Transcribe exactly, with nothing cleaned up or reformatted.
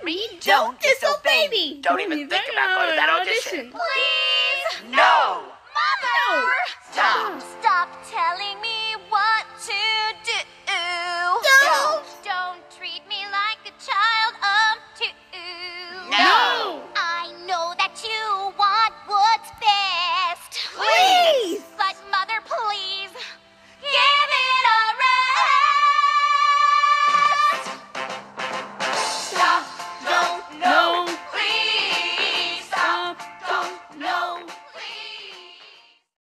me. Don't disobey me. Don't even think about going to that audition. Please.